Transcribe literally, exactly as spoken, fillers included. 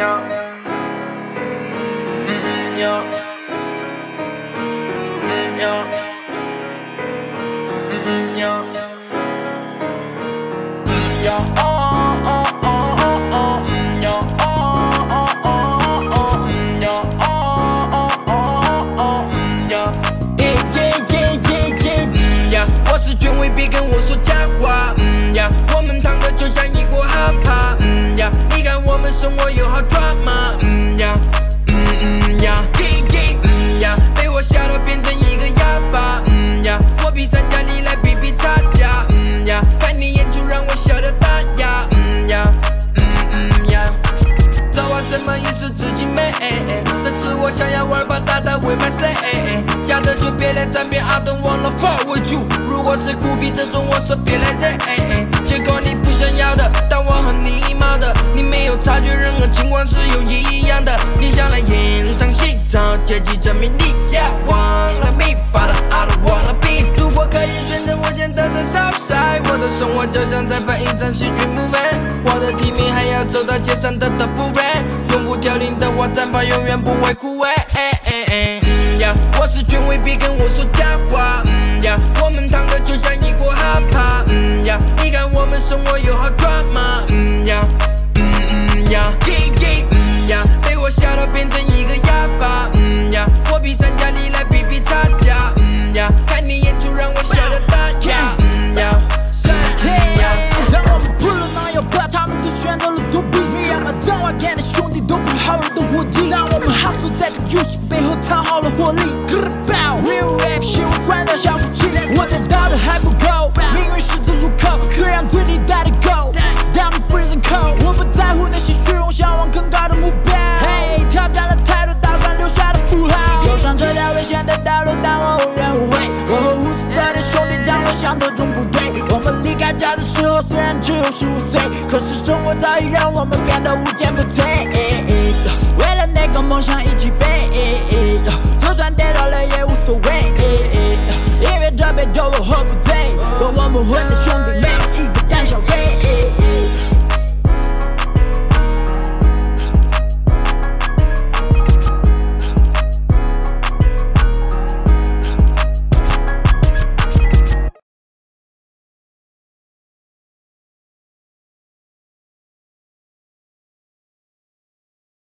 呀，嗯嗯呀，嗯呀，嗯嗯呀，嗯呀哦哦哦哦哦，嗯呀哦哦哦哦哦，嗯呀哦哦哦哦，嗯呀，耶耶耶耶耶，嗯呀，我是权威，别跟我说假话，嗯呀，我们躺着就像一锅哈帕，嗯呀，你看我们生活有好 drama， 嗯呀，嗯嗯呀，耶耶，嗯呀，被我吓到变成一个哑巴，嗯呀，我比三家里来比比差价，嗯呀，看你演出让我笑得打哑，嗯呀，嗯嗯呀，这话什么意思？自己美，这次我想要玩把大大会买谁？假的就别来沾边 ，I don't wanna fuck with you。如果是酷比这种，我说别来惹，结果你不想要的，但我很礼貌的，你没有察觉任何情况是有异样的，你想来演场戏，找阶级证明力量，忘了 me， 把的 I don't wanna be。如果可以选择，我选择在 Southside， 我的生活就像在拍一场喜剧 movie， 我的提名还要走到街上的 double red， 永不凋零的我战袍永远不会枯萎。嗯呀，我是权威，别跟我说假话。嗯呀，我们躺着就像一锅哈帕。嗯呀，你看我们生活有好 drama。嗯呀，嗯嗯呀，耶耶，嗯呀，被我吓到变成一个哑巴。嗯呀，我比三家里来比比差价。嗯呀，看你演出让我笑得打哑。嗯呀，嗯呀， 让我们不了能有吧，他们都选择了躲避。你要么等我见的兄弟都不是好人的伙计，让我们哈苏在这游戏背后藏好了活力。Real rap 新闻关掉小武器，我得到的还不够，命运十字路口，虽然对你带的够，但我 freezing cold， 我不在乎那些虚荣，向往更高的目标。Hey， 挑战了太多道馆留下的符号，走上这条危险的道路，但我无怨无悔。我和无私的兄弟将我向特种部队，我们离开家的时候虽然只有十五岁，可是生活早已让我们变得无坚不摧。为了那个梦想一起飞，就算跌倒了